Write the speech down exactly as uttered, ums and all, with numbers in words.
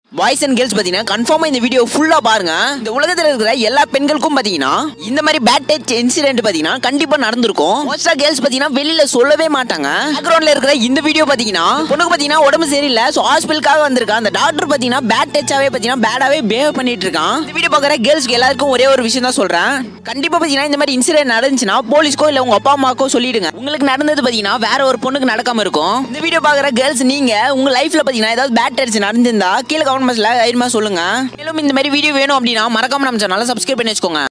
Boys and girls பாத்தீங்கன்னா கன்ஃபார்மா இந்த வீடியோ ஃபுல்லா பாருங்க. இந்த உலகத்துல இருக்கிற எல்லா பெண்களுக்கும் பாத்தீங்கன்னா இந்த மாதிரி பேட் டச் இன்சிடென்ட் பாத்தீங்கன்னா கண்டிப்பா நடந்திருக்கும். மோஸ்டா கேர்ள்ஸ் பாத்தீங்கன்னா வெளியில சொல்லவே மாட்டாங்க. பேக்ரவுண்ட்ல இருக்கிற இந்த வீடியோ பாத்தீங்கன்னா பொண்ணுக்கு பாத்தீங்கன்னா உடம்பு சரியில்லை, சோ ஹாஸ்பிட்டலுக்காக வந்திருக்கா. அந்த டாக்டர் பாத்தீங்கன்னா பேட் டச்சாவே பாத்தீங்கன்னா பேடாவே பிஹேவ் பண்ணிட்டு இருக்கான். இந்த வீடியோ பாக்குற கேர்ள்ஸ்க்கு எல்லாருக்கும் ஒரே ஒரு விஷயம் தான் சொல்றேன். கண்டிப்பா பாத்தீங்கன்னா இந்த மாதிரி இன்சிடென்ட் நடந்துச்சுன்னா போலீஸ்க்கோ இல்ல உங்க அப்பா அம்மாக்கோ சொல்லிடுங்க. உங்களுக்கு நடந்தது பாத்தீங்கன்னா வேற ஒரு பொண்ணுக்கு நடக்காம இருக்கும். இந்த வீடியோ பாக்குற கேர்ள்ஸ் நீங்க உங்க லைஃப்ல பாத்தீங்கன்னா ஏதாவது பேட் டச் நடந்திருந்தா கீழே கமெண்ட் பாக்ஸ்ல தைரியமா சொல்லுங்க. மேலும் இந்த மாதிரி வீடியோ வேணும் அப்படின்னா மறக்காம நம்ம சேனலை சப்ஸ்கிரைப் பண்ணி வச்சுக்கோங்க.